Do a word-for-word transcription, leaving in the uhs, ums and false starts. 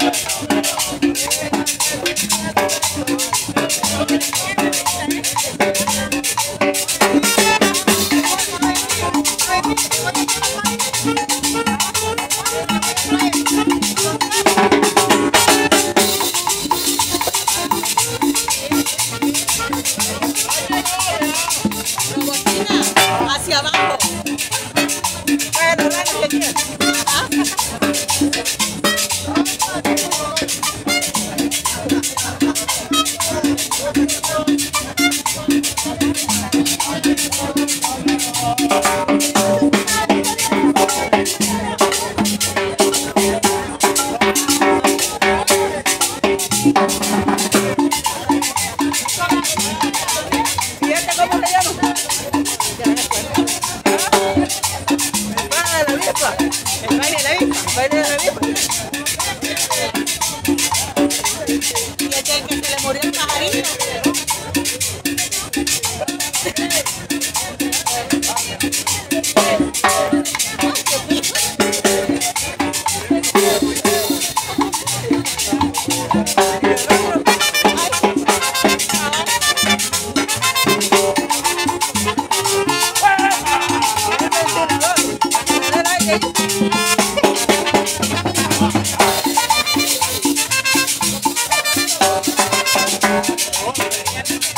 Hacia abajo. Bueno, dale, que ¿Fíjate cómo se llama? El baile de la avispa, el baile de la avispa. Y el que se le murió el pajarito. Thank you.